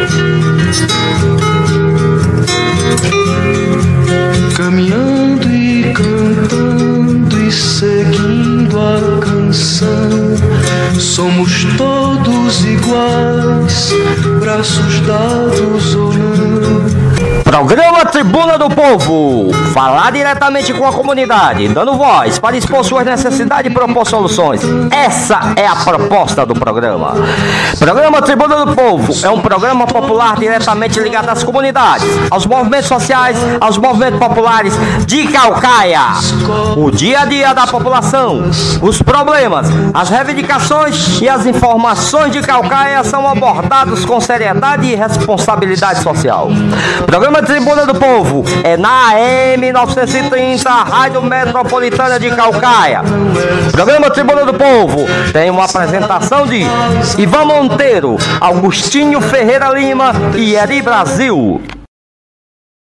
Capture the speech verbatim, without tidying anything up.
Caminhando e cantando e seguindo a canção, somos todos iguais, braços dados ou não. Programa Tribuna do Povo, falar diretamente com a comunidade, dando voz para expor suas necessidades e propor soluções. Essa é a proposta do programa. Programa Tribuna do Povo é um programa popular diretamente ligado às comunidades, aos movimentos sociais, aos movimentos populares de Caucaia. O dia a dia da população, os problemas, as reivindicações e as informações de Caucaia são abordados com seriedade e responsabilidade social. Programa Tribuna do Povo é na A M novecentos e trinta, Rádio Metropolitana de Caucaia. Programa Tribuna do Povo tem uma apresentação de Ivan Monteiro, Augustinho Ferreira Lima e Eri Brasil.